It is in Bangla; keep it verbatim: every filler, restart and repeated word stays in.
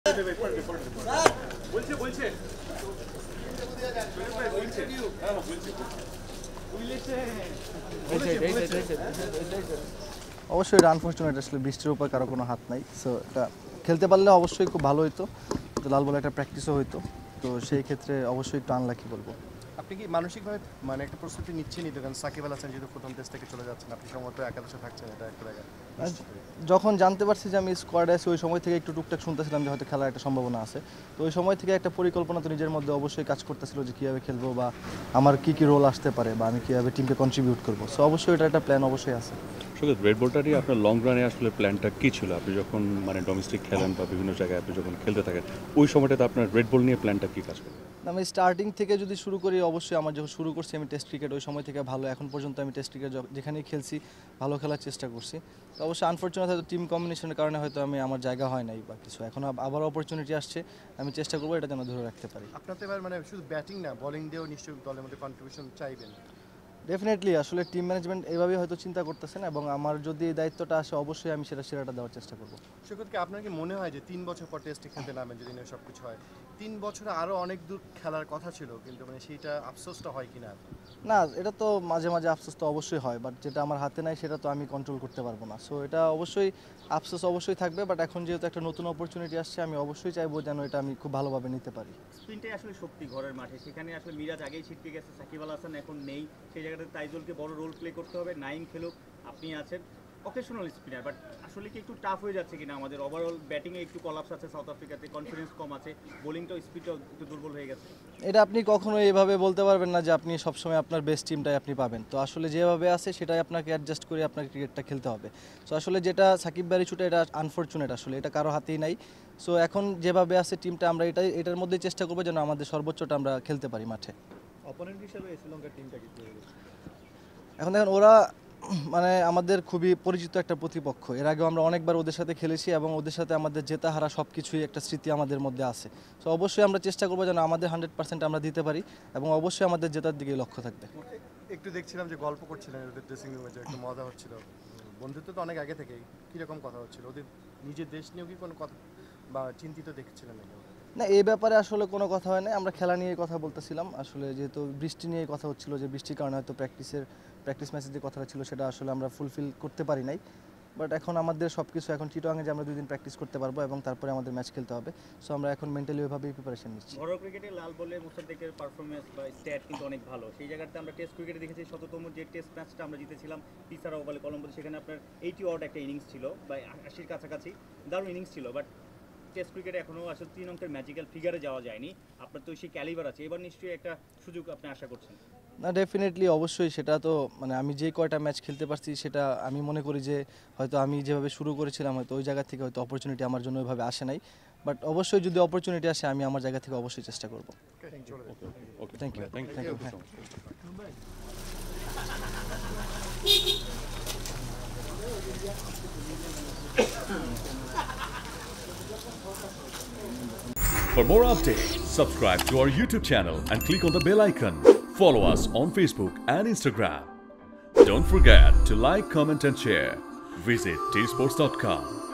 অবশ্যই আনফরচুনেট, আসলে বৃষ্টির উপর কারো কোনো হাত নাই। সো এটা খেলতে পারলে অবশ্যই খুব ভালো হতো, তো লাল বলে একটা প্র্যাকটিসও হতো, তো সেই ক্ষেত্রে অবশ্যই একটু আনলাকি বলবো। আপনি কি মানসিকভাবে মানে একটা প্রস্তুতি নিচ্ছেনই, কারণ সাকিব আল হাসান যেহেতু প্রথম টেস্ট থেকে চলে যাচ্ছেন, আপনি সম্ভবত একাদশে থাকছেন, এটা একটা জায়গা। যখন জানতে পারছি যে আমি স্কোয়াডে আছি, ওই সময় থেকে একটু টুকটাক শুনতেছিলাম যে হয়তো খেলার একটা সম্ভাবনা আছে, তো ওই সময় থেকে একটা পরিকল্পনা তো নিজের মধ্যে অবশ্যই কাজ করতেছিল যে কীভাবে খেলবো বা আমার কী কী রোল আসতে পারে বা আমি কীভাবে টিমকে কন্ট্রিবিউট করবো। সো অবশ্যই এটা একটা প্ল্যান অবশ্যই আছে। শুধু রেড বলটারই আপনার লং রানে আসলে প্ল্যানটা কী ছিল? আপনি যখন মানে ডোমেস্টিক খেলেন বা বিভিন্ন জায়গায় আপনি যখন খেলতে থাকেন, ওই সময়টাতে আপনার রেড বল নিয়ে প্ল্যানটা কী কাজ করে? আমি স্টার্টিং থেকে যদি শুরু করি, অবশ্যই আমার যখন শুরু করছি আমি টেস্ট ক্রিকেট, ওই সময় থেকে ভালো এখন পর্যন্ত আমি টেস্ট ক্রিকেট যেখানেই খেলছি ভালো খেলার চেষ্টা করছি। তো অবশ্যই আনফরচুনেট হয়তো টিম কম্বিনেশনের কারণে হয়তো আমি আমার জায়গা হয় নাই বা কিছু, এখন আবার অপরচুনিটি আসছে, আমি চেষ্টা করবো এটা যেন ধরে রাখতে পারি। আপনার তো এবার মানে শুধু ব্যাটিং না, বোলিং দিয়েও নিশ্চয়ই দলের মধ্যে কন্ট্রিবিউশন চাইবেন। ডেফিনেটলি, আসলে টিম ম্যানেজমেন্ট এভাবেই হয়তো চিন্তা করতেছেন এবং আমার যদি এই দায়িত্বটা আসে অবশ্যই আমি সেটা সেরাটা দেওয়ার চেষ্টা করবো। সৈকতকে আপনার কি মনে হয় যে তিন বছর পর টেস্টে খেলতে নামেন, যদি না সব কিছু হয়, তিন বছরে আরও অনেক দূর খেলার কথা ছিল, কিন্তু মানে সেইটা আফসোসটা হয় কিনা? না, এটা তো মাঝে মাঝে আফসোস তো অবশ্যই হয়, বাট যেটা আমার হাতে নাই সেটা তো আমি কন্ট্রোল করতে পারবো না। সো এটা অবশ্যই আফসোস অবশ্যই থাকবে, বাট এখন যেহেতু একটা নতুন অপরচুনিটি আসছে, আমি অবশ্যই চাইবো যেন এটা আমি খুব ভালোভাবে নিতে পারি। স্পিনটাই আসলে শক্তি ঘরের মাঠে, সেখানে আসলে মিরাজ আগেই ছিটকে গেছে, সাকিব আল হাসান এখন নেই, সেই জায়গাতে তাইজুলকে বড় রোল প্লে করতে হবে। নাইম খেলুক, আপনি আছেন অকেশনাল স্পিনার, বাট আসলে কি একটু টাফ হয়ে যাচ্ছে কিনা আমাদের? ওভারঅল ব্যাটিংয়ে একটু কলাপস আছে, সাউথ আফ্রিকাতে কনফিডেন্স কম আছে, বোলিংটাও স্পিডটাও একটু দুর্বল হয়ে গেছে। এটা আপনি কখনো এইভাবে বলতে পারবেন না যে আপনি সবসময় আপনার বেস্ট টিমটাই আপনি পাবেন। তো আসলে যেভাবে আছে সেটাই আপনাকে অ্যাডজাস্ট করে আপনাকে ক্রিকেটটা খেলতে হবে। সো আসলে যেটা সাকিব ব্যারি ছুটে, এটা আনফরচুনেট, আসলে এটা কারো হাতেই নাই। সো এখন যেভাবে আছে টিমটা, আমরা এটাই এটার মধ্যেই চেষ্টা করবো যেন আমাদের সর্বোচ্চটা আমরা খেলতে পারি মাঠে। অপোনেন্ট হিসেবে শ্রীলঙ্কার টিমটা কি? এখন দেখেন, ওরা মানে আমাদের খুবই পরিচিত একটা প্রতিপক্ষ, এর আগেও আমরা অনেকবার ওদের সাথে খেলেছি এবং ওদের সাথে আমাদের জেতা হারা সব কিছুই একটা স্মৃতি আমাদের মধ্যে আছে। তো অবশ্যই আমরা চেষ্টা করবো যেন আমাদের হান্ড্রেড পার্সেন্ট আমরা দিতে পারি এবং অবশ্যই আমাদের জেতার দিকেই লক্ষ্য থাকবে। একটু দেখছিলাম যে গল্প করছিলেন ওদের ড্রেসিং রুমে, যে একটু মজা হচ্ছিল, বন্ধুত্ব তো অনেক আগে থেকেই, কীরকম কথা হচ্ছিল? ওদের নিজের দেশ নিয়েও কি কোনো কথা বা চিন্তিত দেখছিলেন নাকি? না, এই ব্যাপারে আসলে কোনো কথা হয় না, আমরা খেলা নিয়ে কথা বলতেছিলাম। আসলে যেহেতু বৃষ্টি নিয়ে কথা হচ্ছিল, যে বৃষ্টির কারণে হয়তো প্র্যাকটিসের প্র্যাকটিস ম্যাচের যে কথাটা ছিল সেটা আসলে আমরা ফুলফিল করতে পারি নাই, বাট এখন আমাদের সব কিছু এখন চিটাগাংয়ে যে আমরা দুই দিন প্র্যাকটিস করতে পারবো এবং তারপরে আমাদের ম্যাচ খেলতে হবে। সো আমরা এখন মেন্টালি ওইভাবেই প্রিপারেশন নিচ্ছি। ঘরোয়া ক্রিকেটে লাল বলে মোসাদ্দেকের পারফরমেন্স বা স্ট্যাট কিন্তু অনেক ভালো, সেই জায়গাতে আমরা টেস্ট ক্রিকেটে দেখেছি শততম যে টেস্ট ম্যাচটা আমরা জিতেছিলাম পিসারা ওভালে কলম্বোতে, সেখানে আপনার এইটি ওয়ার্ড একটা ইনিংস ছিল বা আশির কাছাকাছি, দারুণ ইনিংস ছিল। বাট টেস্ট ক্রিকেটে এখনও আসলে তিন অঙ্কের ম্যাজিক্যাল ফিগারে যাওয়া যায়নি, আপনার তো সেই ক্যালিবার আছে, এবার নিশ্চয়ই একটা সুযোগ আপনি আশা করছেন। না, ডেফিনেটলি, অবশ্যই, সেটা তো মানে আমি যে কয়টা ম্যাচ খেলতে পারছি সেটা আমি মনে করি যে হয়তো আমি যেভাবে শুরু করেছিলাম হয়তো ওই জায়গা থেকে হয়তো অপরচুনিটি আমার জন্য ওইভাবে আসে নাই, বাট অবশ্যই যদি অপরচুনিটি আসে আমি আমার জায়গা থেকে অবশ্যই চেষ্টা করবো। Thank you thank you thank you For more updates, subscribe to our YouTube channel and click on the bell icon. Follow us on Facebook and Instagram. Don't forget to like, comment and share. Visit t sports dot com.